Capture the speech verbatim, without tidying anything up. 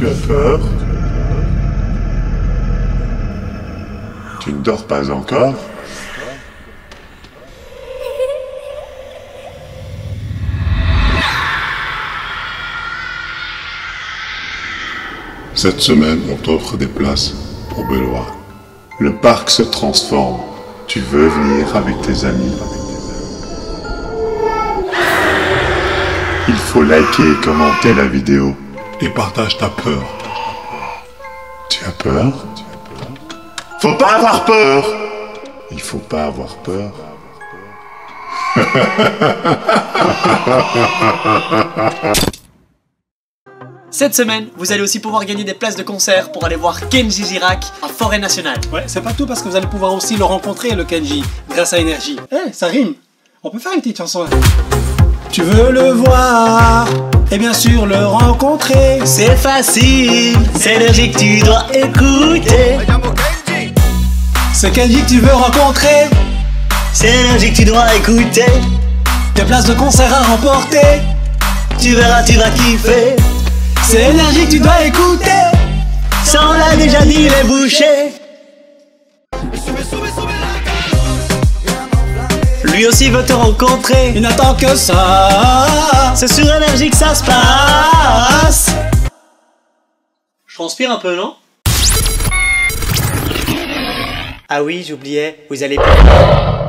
Tu as peur? Tu ne dors pas encore? Cette semaine, on t'offre des places pour Beloit. Le parc se transforme. Tu veux venir avec tes amis? Il faut liker et commenter la vidéo et partage ta peur. Tu as peur? Faut pas avoir peur! Il faut pas avoir peur. Cette semaine, vous allez aussi pouvoir gagner des places de concert pour aller voir Kenji Girac à Forêt Nationale. Ouais, c'est pas tout parce que vous allez pouvoir aussi le rencontrer, le Kenji, grâce à Énergie. Eh, hey, ça rime. On peut faire une petite chanson. Tu veux le voir et bien sûr le rencontrer. C'est facile, c'est Énergie que tu dois écouter. C'est Kenji que tu veux rencontrer. C'est Énergie que tu dois écouter. Des places de concert à remporter. Tu verras, tu vas kiffer. C'est Énergie que tu dois écouter. Ça on l'a déjà dit les bouchers. Lui aussi veut te rencontrer. Il n'attend que ça. C'est sur Énergie que ça se passe. Je transpire un peu, non? Ah oui, j'oubliais, vous allez...